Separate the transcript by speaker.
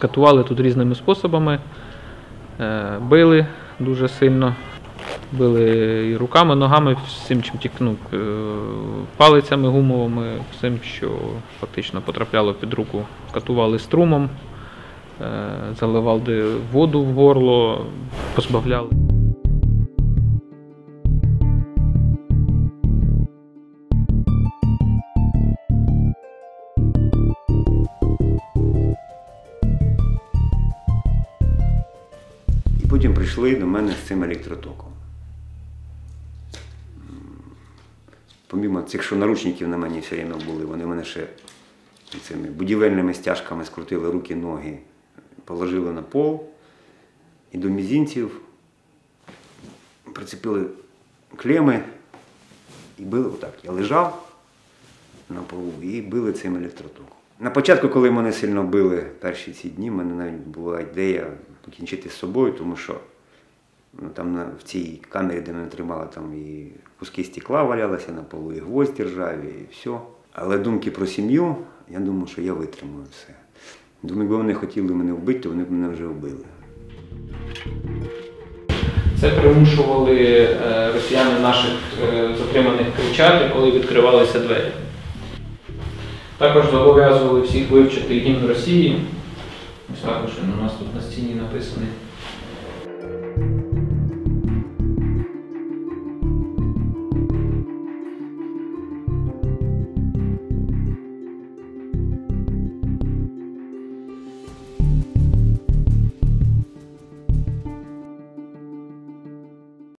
Speaker 1: Катували тут різними способами, били дуже сильно, били і руками, ногами, всім чим тільки, палицями гумовими, всім, що фактично потрапляло під руку. Катували струмом, заливали воду в горло, позбавляли.
Speaker 2: Потім прийшли до мене з цим електротоком. Помімо цих, що наручників на мені все время були, вони мене ще цими будівельними стяжками скрутили руки, ноги, положили на пол і до мізинців прицепили клеми і били отак. Я лежав на полу і били цим електротоком. На початку, коли мене сильно били перші ці дні, в мене навіть була ідея покінчити з собою, тому що там в цій камері, де мене тримали, там і куски стекла валялися на полу, і гвозді ржаві, і все. Але думки про сім'ю, я думав, що я витримую все. Думаю, якби вони хотіли мене вбити, то вони б мене вже вбили.
Speaker 1: Це примушували росіяни наших затриманих кричати, коли відкривалися двері. Також зобов'язували всіх вивчити гімн Росії. Ось також він у нас тут на стіні написаний.